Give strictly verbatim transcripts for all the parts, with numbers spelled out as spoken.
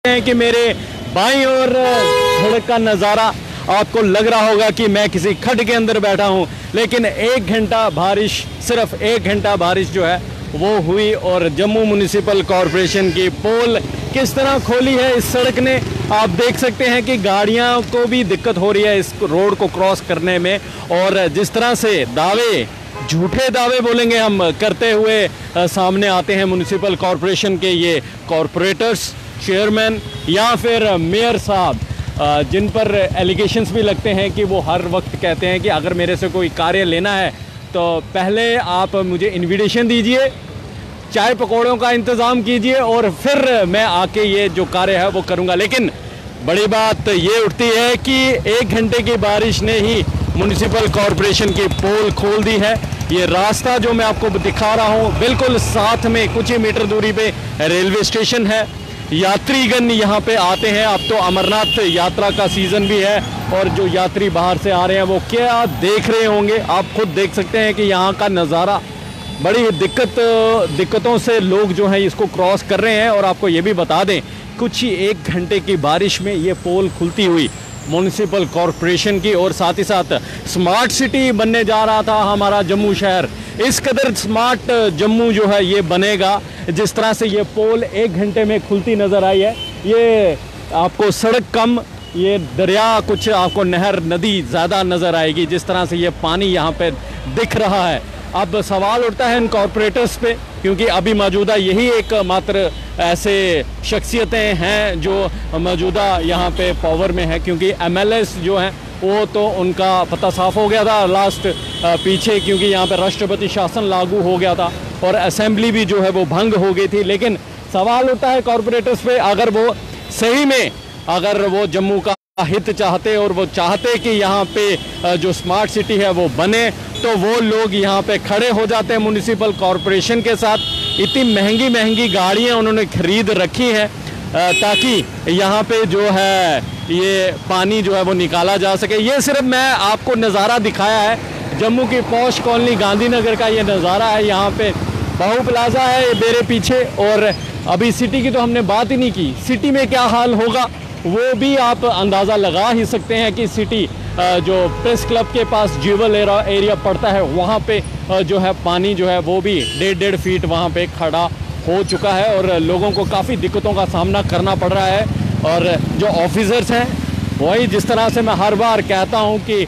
हैं कि मेरे बाईं ओर सड़क का नज़ारा आपको लग रहा होगा कि मैं किसी खड्ड के अंदर बैठा हूं, लेकिन एक घंटा बारिश, सिर्फ एक घंटा बारिश जो है वो हुई और जम्मू म्यूनिसिपल कॉरपोरेशन की पोल किस तरह खोली है इस सड़क ने। आप देख सकते हैं कि गाड़ियां को भी दिक्कत हो रही है इस रोड को क्रॉस करने में, और जिस तरह से दावे, झूठे दावे बोलेंगे हम, करते हुए आ, सामने आते हैं म्यूनिसिपल कॉरपोरेशन के ये कॉरपोरेटर्स, चेयरमैन या फिर मेयर साहब, जिन पर एलिगेशंस भी लगते हैं कि वो हर वक्त कहते हैं कि अगर मेरे से कोई कार्य लेना है तो पहले आप मुझे इनविटेशन दीजिए, चाय पकौड़ों का इंतज़ाम कीजिए और फिर मैं आके ये जो कार्य है वो करूँगा। लेकिन बड़ी बात ये उठती है कि एक घंटे की बारिश ने ही म्यूनिसिपल कॉरपोरेशन की पोल खोल दी है। ये रास्ता जो मैं आपको दिखा रहा हूँ, बिल्कुल साथ में कुछ ही मीटर दूरी पे रेलवे स्टेशन है। यात्रीगण यहाँ पे आते हैं, अब तो अमरनाथ यात्रा का सीज़न भी है और जो यात्री बाहर से आ रहे हैं वो क्या देख रहे होंगे, आप खुद देख सकते हैं कि यहाँ का नज़ारा, बड़ी दिक्कत दिक्कतों से लोग जो हैं इसको क्रॉस कर रहे हैं। और आपको ये भी बता दें, कुछ ही एक घंटे की बारिश में ये पोल खुलती हुई म्यूनिसिपल कॉरपोरेशन की, और साथ ही साथ स्मार्ट सिटी बनने जा रहा था हमारा जम्मू शहर। इस कदर स्मार्ट जम्मू जो है ये बनेगा जिस तरह से ये पोल एक घंटे में खुलती नज़र आई है। ये आपको सड़क कम, ये दरिया कुछ, आपको नहर, नदी ज़्यादा नज़र आएगी जिस तरह से ये पानी यहाँ पे दिख रहा है। अब सवाल उठता है इन कॉरपोरेटर्स पे, क्योंकि अभी मौजूदा यही एक मात्र ऐसे शख्सियतें हैं जो मौजूदा यहाँ पे पावर में है, क्योंकि एमएलएस जो हैं वो तो उनका पता साफ हो गया था लास्ट पीछे, क्योंकि यहाँ पे राष्ट्रपति शासन लागू हो गया था और असेंबली भी जो है वो भंग हो गई थी। लेकिन सवाल होता है कॉरपोरेटर्स पे, अगर वो सही में, अगर वो जम्मू का हित चाहते और वो चाहते कि यहाँ पे जो स्मार्ट सिटी है वो बने, तो वो लोग यहाँ पे खड़े हो जाते हैं म्यूनिसिपल कॉरपोरेशन के साथ। इतनी महंगी महंगी गाड़ियाँ उन्होंने खरीद रखी हैं ताकि यहाँ पे जो है ये पानी जो है वो निकाला जा सके। ये सिर्फ मैं आपको नज़ारा दिखाया है जम्मू की पॉश कॉलोनी गांधीनगर का, ये नज़ारा है। यहाँ पे बाहू प्लाजा है मेरे पीछे, और अभी सिटी की तो हमने बात ही नहीं की। सिटी में क्या हाल होगा वो भी आप अंदाज़ा लगा ही सकते हैं कि सिटी जो प्रेस क्लब के पास ज्यूवल एरिया पड़ता है वहाँ पे जो है पानी जो है वो भी डेढ़ डेढ़ फीट वहाँ पे खड़ा हो चुका है और लोगों को काफ़ी दिक्कतों का सामना करना पड़ रहा है। और जो ऑफिसर्स हैं वही, जिस तरह से मैं हर बार कहता हूँ कि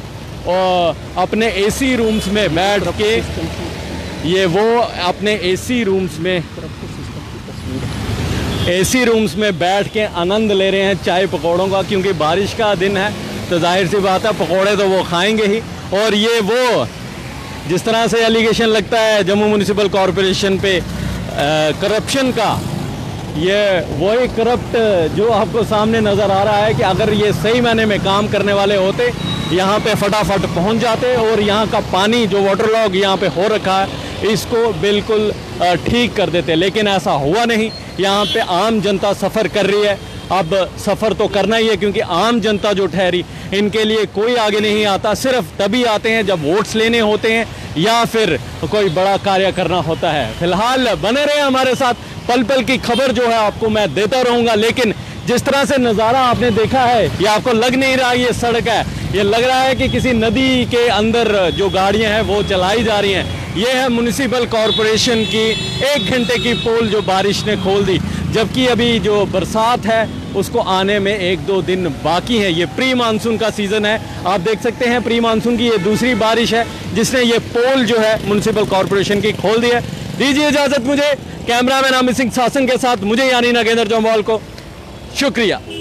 अपने एसी रूम्स में बैठ के, ये वो अपने एसी रूम्स में एसी रूम्स में बैठ के आनंद ले रहे हैं चाय पकौड़ों का, क्योंकि बारिश का दिन है तो जाहिर सी बात है पकौड़े तो वो खाएंगे ही। और ये वो जिस तरह से एलिगेशन लगता है जम्मू म्यूनिसिपल कॉरपोरेशन पे करप्शन का, ये वही करप्ट जो आपको सामने नज़र आ रहा है कि अगर ये सही मायने में काम करने वाले होते यहाँ पे फटाफट पहुँच जाते और यहाँ का पानी जो वाटर लॉग यहाँ पे हो रखा है इसको बिल्कुल ठीक कर देते। लेकिन ऐसा हुआ नहीं। यहाँ पे आम जनता सफ़र कर रही है। अब सफ़र तो करना ही है, क्योंकि आम जनता जो ठहरी, इनके लिए कोई आगे नहीं आता। सिर्फ तभी आते हैं जब वोट्स लेने होते हैं या फिर कोई बड़ा कार्य करना होता है। फिलहाल बने रहे हमारे साथ, पल पल की खबर जो है आपको मैं देता रहूँगा। लेकिन जिस तरह से नज़ारा आपने देखा है, ये आपको लग नहीं रहा ये सड़क है, ये लग रहा है कि किसी नदी के अंदर जो गाड़ियाँ हैं वो चलाई जा रही हैं। ये है म्यूनिसिपल कॉरपोरेशन की एक घंटे की पोल जो बारिश ने खोल दी, जबकि अभी जो बरसात है उसको आने में एक दो दिन बाकी है। ये प्री मानसून का सीज़न है, आप देख सकते हैं प्री मानसून की ये दूसरी बारिश है जिसने ये पोल जो है म्यूनिसिपल कॉरपोरेशन की खोल दी है। दीजिए इजाज़त मुझे, कैमरामैन अमित सिंह शासन के साथ मुझे यानी नागेंद्र जम्वाल को शुक्रिया।